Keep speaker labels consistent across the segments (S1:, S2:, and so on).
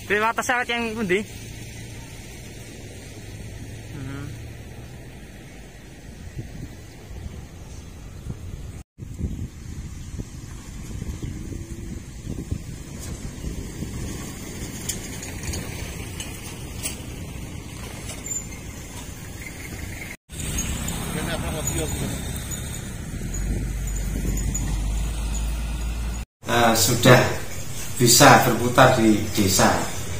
S1: Wates sawit yang pundi?
S2: Sudah bisa berputar di desa.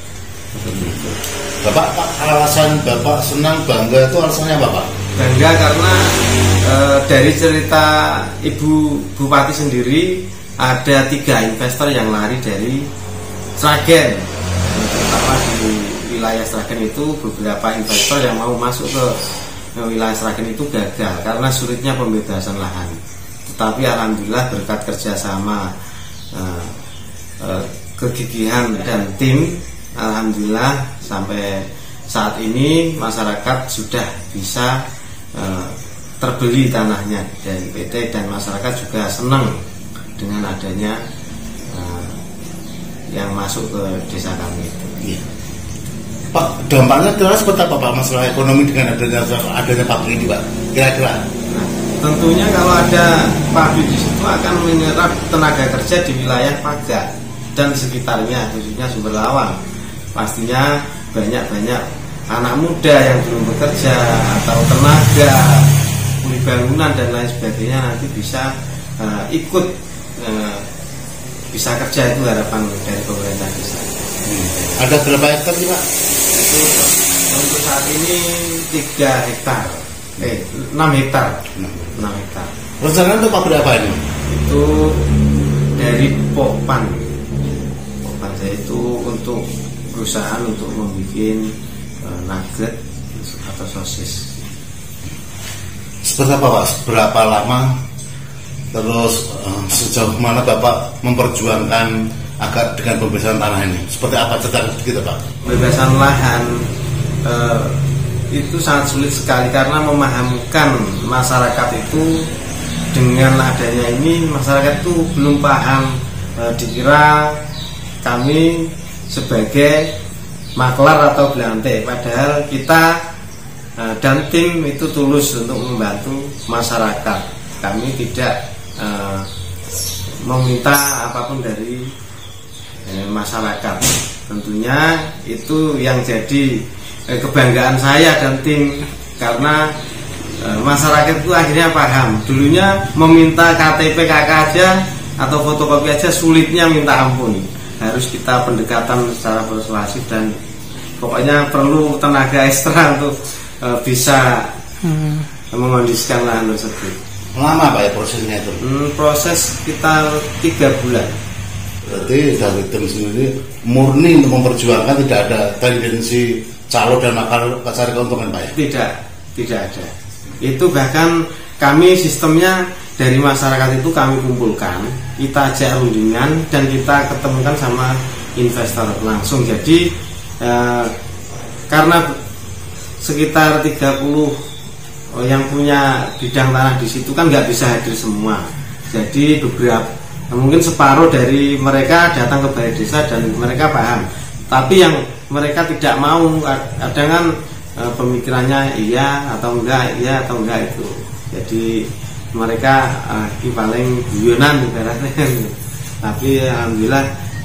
S3: Bapak, alasan Bapak senang bangga itu alasannya apa, Pak?
S2: Bangga karena dari cerita Ibu Bupati sendiri ada 3 investor yang lari dari Sragen. Terutama di wilayah Sragen itu beberapa investor yang mau masuk ke wilayah Sragen itu gagal karena sulitnya pembebasan lahan. Tetapi alhamdulillah berkat kerjasama kegigihan dan tim, alhamdulillah sampai saat ini masyarakat sudah bisa terbeli tanahnya dari PT, dan masyarakat juga senang dengan adanya yang masuk ke desa kami itu.
S3: Iya. Pak, dampaknya kira seperti apa, Pak, masalah ekonomi dengan adanya pabrik ini, Pak? Kira-kira?
S2: Nah, tentunya kalau ada pabrik di situ akan menyerap tenaga kerja di wilayah Paga dan sekitarnya, khususnya Sumber Lawang. Pastinya banyak-banyak anak muda yang belum bekerja atau tenaga kuli bangunan dan lain sebagainya nanti bisa ikut bisa kerja, itu harapan dari pemerintah desa.
S3: Ada berapa hektar sih, Pak?
S2: Itu untuk saat ini 3 hektar. 6 hektar. 6 hektar.
S3: Rencana untuk pabrik apa ini?
S2: Itu dari Pokpan. Pokpan saya itu untuk perusahaan untuk membuat nugget atau sosis.
S3: Seperti apa, Pak? Berapa lama? Terus sejauh mana Bapak memperjuangkan agar dengan pembebasan tanah ini? Seperti apa cerita kita, Pak?
S2: Pembebasan lahan itu sangat sulit sekali karena memahamkan masyarakat itu. Dengan adanya ini masyarakat itu belum paham, dikira kami sebagai maklar atau belantai, padahal kita dan tim itu tulus untuk membantu masyarakat. Kami tidak meminta apapun dari masyarakat. Tentunya itu yang jadi kebanggaan saya dan tim, karena masyarakat itu akhirnya paham. Dulunya meminta KTP KK aja atau fotokopi aja sulitnya minta ampun. Harus kita pendekatan secara persuasif dan pokoknya perlu tenaga ekstra untuk bisa mengondisikan lahan tersebut.
S3: Lama, Pak, ya prosesnya itu?
S2: Proses sekitar 3 bulan.
S3: Berarti dari tim sendiri murni untuk memperjuangkan, tidak ada tendensi calo dan makar cari keuntungan, Pak, ya? Tidak ada. Itu bahkan kami sistemnya dari masyarakat itu kami kumpulkan, kita ajak rundingan dan kita ketemukan sama investor langsung. Jadi karena sekitar 30 yang punya bidang tanah di situ kan nggak bisa hadir semua. Jadi beberapa, mungkin separuh dari mereka datang ke balai desa dan mereka paham. Tapi yang mereka tidak mau, kadang kan pemikirannya iya atau enggak itu. Jadi mereka paling guyonan ibaratnya. Tapi alhamdulillah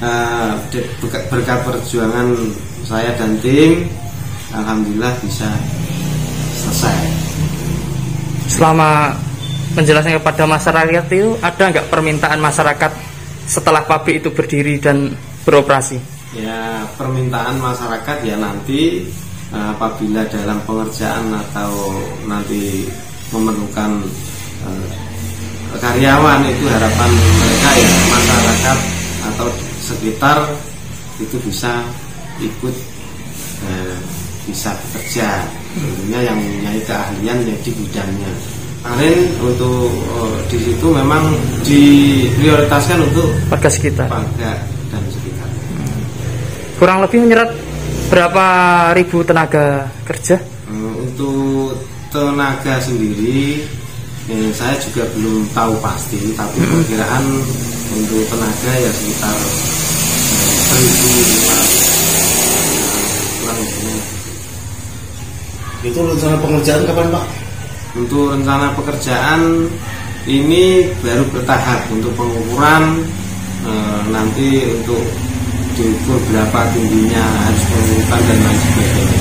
S3: berkat perjuangan saya dan tim, alhamdulillah bisa selesai.
S1: Selama menjelaskan kepada masyarakat itu, ada nggak permintaan masyarakat setelah pabrik itu berdiri dan beroperasi?
S2: Ya, permintaan masyarakat ya nanti apabila dalam pengerjaan atau nanti memerlukan karyawan, itu harapan mereka ya masyarakat atau sekitar itu bisa ikut bisa bekerja, tentunya yang mempunyai keahlian ya di bidangnya. Kemarin untuk di situ memang diprioritaskan untuk
S1: warga sekitar,
S2: dan sekitar.
S1: Kurang lebih menyerap berapa ribu tenaga kerja?
S2: Untuk tenaga sendiri saya juga belum tahu pasti, tapi perkiraan untuk tenaga ya sekitar 1.500.
S4: Itu rencana pengerjaan kapan Pak?
S2: Untuk rencana pekerjaan ini baru bertahap untuk pengukuran, nanti untuk diukur berapa tingginya, harus pengukuran dan lain sebagainya.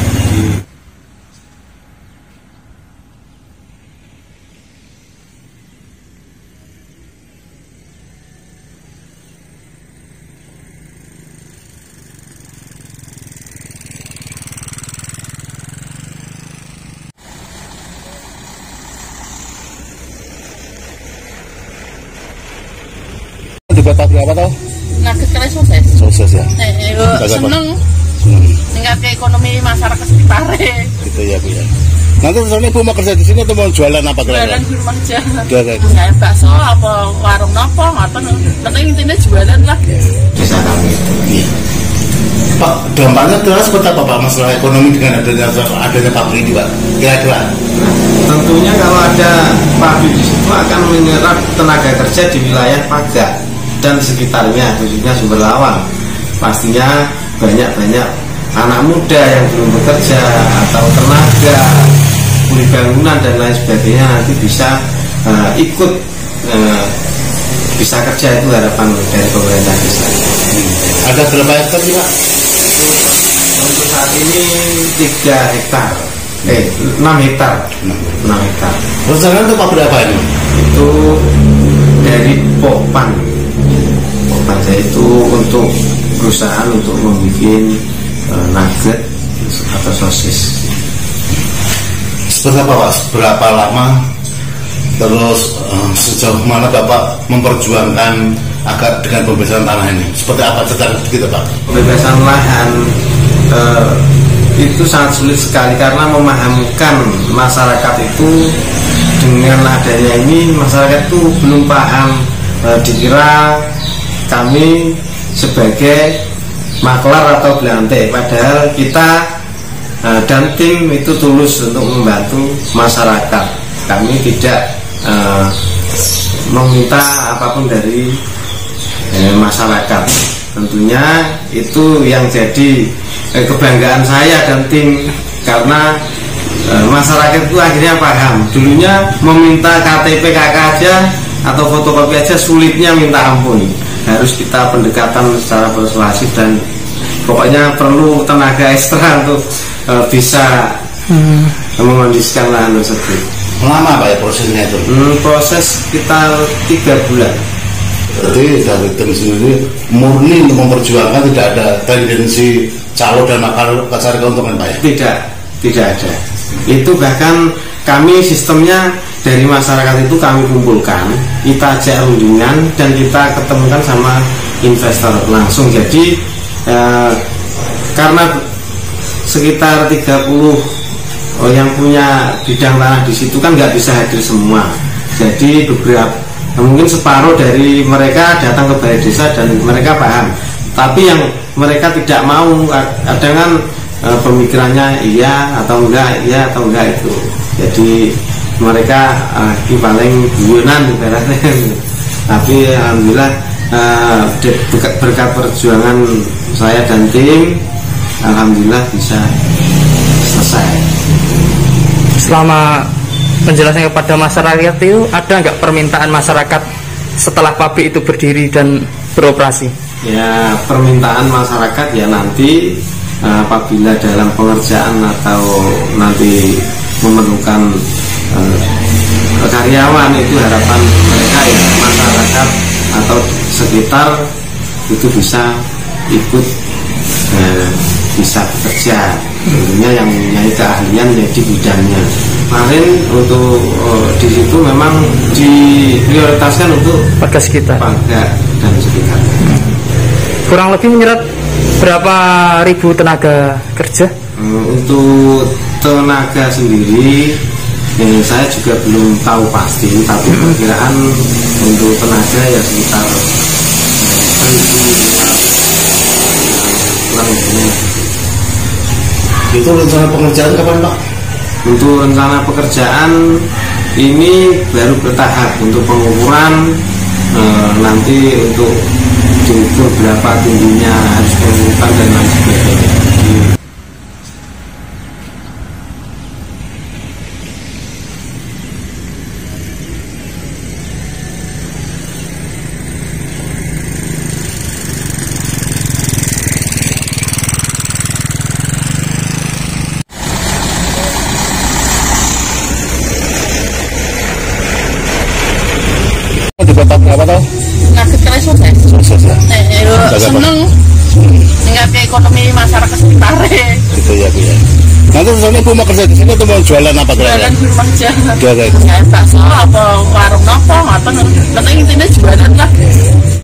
S4: Juga pabrik apa tau?
S5: Nugget kali sukses.
S4: Sukses ya.
S5: Seneng. Meningkatkan ekonomi masyarakat sekitar.
S4: Gitu ya Bu ya. Nanti misalnya Ibu mau kerja di sini atau mau jualan apa kira-kira?
S5: Jualan di rumah aja.
S4: Jualan.
S5: Kayak bakso apa warung apa ngapain? Penting intinya jualan lah.
S2: Desa kami.
S4: Iya. Pak, dampaknya terus seperti apa Pak masalah ekonomi dengan adanya pabrik ini Pak? Kira-kira?
S2: Tentunya kalau ada pabrik di situ akan menyerap tenaga kerja di wilayah Paga dan sekitarnya, khususnya Sumber Lawang. Pastinya banyak-banyak anak muda yang belum bekerja atau tenaga kuli bangunan dan lain sebagainya nanti bisa ikut bisa kerja. Itu harapan dari pemerintah desa.
S4: Ada berapa hektar sih Pak?
S2: Untuk saat ini 3 hektar 6 hektar 6 hektar.
S4: Rencana untuk pabrik apa ini?
S2: Itu dari Pokpan saya itu untuk perusahaan untuk membuat nugget atau sosis.
S4: Seperti apa Pak? Berapa lama? Terus sejauh mana Bapak memperjuangkan agar dengan pembebasan tanah ini? Seperti apa cerita kita Pak?
S2: Pembebasan lahan itu sangat sulit sekali karena memahamkan masyarakat itu. Dengan adanya ini masyarakat itu belum paham, dikira kami sebagai maklar atau belantai, padahal kita dan tim itu tulus untuk membantu masyarakat. Kami tidak meminta apapun dari masyarakat. Tentunya itu yang jadi kebanggaan saya dan tim, karena masyarakat itu akhirnya paham. Dulunya meminta KTP KK aja atau fotokopi aja sulitnya minta ampun. Harus kita pendekatan secara persuasif dan pokoknya perlu tenaga ekstra untuk bisa mengondisikan lahan tersebut.
S4: Lama Pak ya prosesnya itu?
S2: Proses sekitar 3 bulan.
S4: Jadi dari tim sendiri murni untuk memperjuangkan, tidak ada tendensi calo dan cari keuntungan Pak ya? Tidak ada. Itu bahkan kami sistemnya dari masyarakat itu kami kumpulkan, kita ajak rundingan dan kita ketemukan sama investor langsung. Jadi karena sekitar 30 yang punya bidang tanah di situ kan nggak bisa hadir semua. Jadi beberapa mungkin separuh dari mereka datang ke balai desa dan mereka paham. Tapi yang mereka tidak mau, kadang kan pemikirannya iya atau enggak itu. Jadi mereka paling guyonan ibaratnya. Tapi alhamdulillah berkat perjuangan saya dan tim, alhamdulillah bisa selesai.
S1: Selama penjelasan kepada masyarakat itu, ada nggak permintaan masyarakat setelah pabrik itu berdiri dan beroperasi?
S2: Ya, permintaan masyarakat ya nanti apabila dalam pengerjaan atau nanti memerlukan karyawan, itu harapan mereka ya masyarakat atau sekitar itu bisa ikut bisa bekerja, tentunya yang mempunyai keahlian ya di bidangnya. Kemarin untuk di situ memang diprioritaskan untuk
S1: warga sekitar,
S2: dan sekitar.
S1: Kurang lebih menyerap berapa ribu tenaga kerja?
S2: Untuk tenaga sendiri saya juga belum tahu pasti, tapi perkiraan untuk tenaga ya sekitar 1.000 kurang lebihnya.
S4: Itu rencana pengerjaan kapan Pak?
S2: Untuk rencana pekerjaan ini baru bertahap untuk pengukuran, nanti untuk diukur berapa tingginya, harus pengukuran dan lain sebagainya.
S6: apa tau?
S5: Ngaget kali sukses.
S6: Sukses ya.
S5: Seneng. Ningkatke ekonomi masyarakat sekitar.
S6: Gitu ya Bu ya. Nanti misalnya Bu mau kerja di sini atau mau jualan apa kira-kira?
S5: Jualan di rumah aja.
S6: Jualan.
S5: Kayak bakso apa warung apa, ngoten. Penting intinya jualan lah.